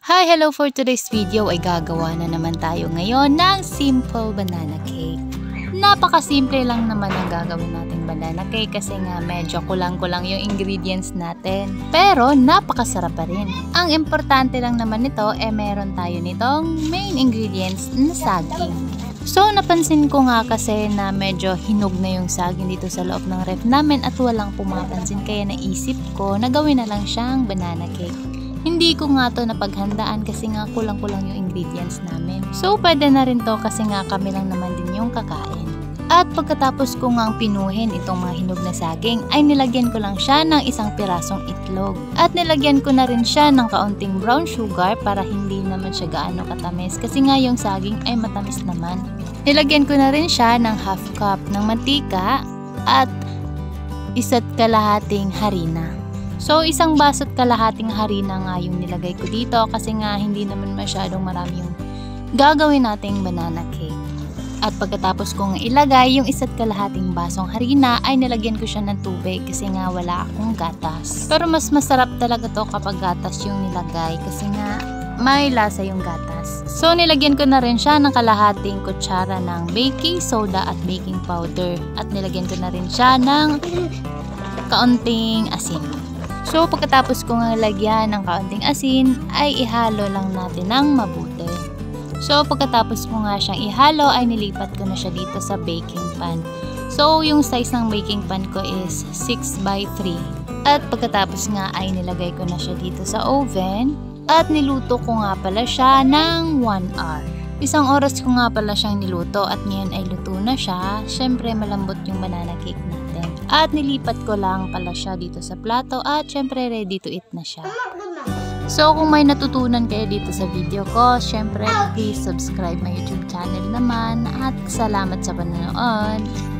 Hi! Hello! For today's video ay gagawa na naman tayo ngayon ng simple banana cake. Napakasimple lang naman ang gagawin nating banana cake kasi nga medyo kulang-kulang yung ingredients natin. Pero napakasarap pa rin. Ang importante lang naman nito meron tayo nitong main ingredients na saging. So napansin ko nga kasi na medyo hinog na yung saging dito sa loob ng ref namin at walang pumapansin kaya naisip ko na gawin na lang siyang banana cake. Hindi ko nga to napaghandaan kasi nga kulang-kulang yung ingredients namin. So pwede na rin to kasi nga kami lang naman din yung kakain. At pagkatapos ko nga pinuhin itong mga hinog na saging ay nilagyan ko lang siya ng isang pirasong itlog. At nilagyan ko na rin siya ng kaunting brown sugar para hindi naman siya gaano katamis kasi nga yung saging ay matamis naman. Nilagyan ko na rin siya ng half cup ng mantika at isa't kalahating harina. So, isang baso't kalahating harina nga yung nilagay ko dito kasi nga hindi naman masyadong marami yung gagawin nating banana cake. At pagkatapos kong ilagay yung isa't kalahating basong harina ay nilagyan ko siya ng tubig kasi nga wala akong gatas. Pero mas masarap talaga to kapag gatas yung nilagay kasi nga may lasa yung gatas. So, nilagyan ko na rin siya ng kalahating kutsara ng baking soda at baking powder. At nilagyan ko na rin siya ng kaunting asin. So, pagkatapos ko nga lagyan ng kaunting asin, ay ihalo lang natin ng mabuti. So, pagkatapos ko nga siyang ihalo, ay nilipat ko na siya dito sa baking pan. So, yung size ng baking pan ko is 6x3. At pagkatapos nga ay nilagay ko na siya dito sa oven. At niluto ko nga pala siya ng 1 hour. Isang oras ko nga pala siyang niluto at ngayon ay luto na siya. Syempre, malambot yung banana cake natin. At nilipat ko lang pala siya dito sa plato at syempre ready to eat na siya. So kung may natutunan kayo dito sa video ko, syempre please subscribe my YouTube channel naman at salamat sa panonood.